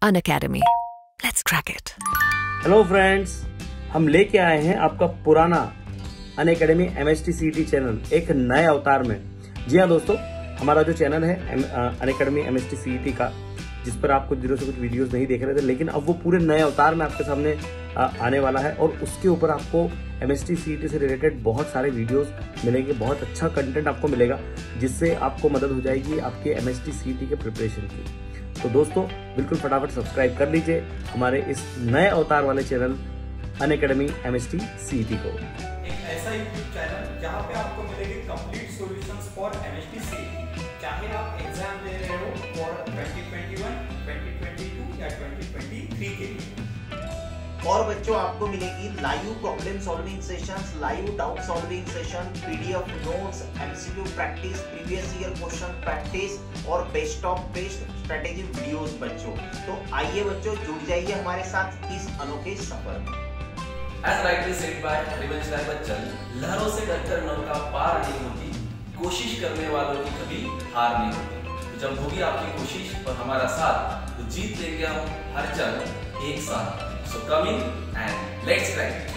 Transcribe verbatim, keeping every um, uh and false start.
Unacademy. Let's crack it. Hello friends, हम लेके आए हैं आपका पुराना अनअकैडमी एमएसटी सीईटी चैनल एक नए अवतार में। जी हाँ दोस्तों, हमारा जो चैनल है अनअकैडमी एमएसटी सीईटी का, जिस पर आप कुछ दिनों से कुछ वीडियोस नहीं देख रहे थे, लेकिन अब वो पूरे नए अवतार में आपके सामने आने वाला है और उसके ऊपर आपको एमएसटी सीईटी से रिलेटेड बहुत सारे वीडियोस मिलेंगे। बहुत अच्छा कंटेंट आपको मिलेगा, जिससे आपको मदद हो जाएगी आपके एमएसटी सीईटी के प्रिपरेशन की। तो दोस्तों, बिल्कुल फटाफट सब्सक्राइब कर लीजिए हमारे इस नए अवतार वाले चैनल अनअकैडमी एमएसटी सीईटी को। एक ऐसा यूट्यूब चैनल जहां पे आपको मिलेंगे complete solutions for MST CET. चाहे आप एग्जाम दे रहे हो for twenty twenty one, twenty twenty two या ट्वेंटी ट्वेंटी थ्री के लिए। और बच्चों, आपको मिलेगी live problem solving sessions, live doubt solving session, PDF notes, MCQ practice, previous year question practice और best of best strategy videos बच्चों। तो आइए बच्चों, जुड़ जाइए हमारे साथ इस अनोखे सफर में। As rightly said by Harivansh Rai Bachchan, लहरों से डरकर नौका पार नहीं होती, कोशिश करने वालों की कभी हार नहीं होती। तो जब होगी आपकी कोशिश और हमारा साथ, तो जीत लेंगे हम हर जंग एक साथ। So come in and let's crack it.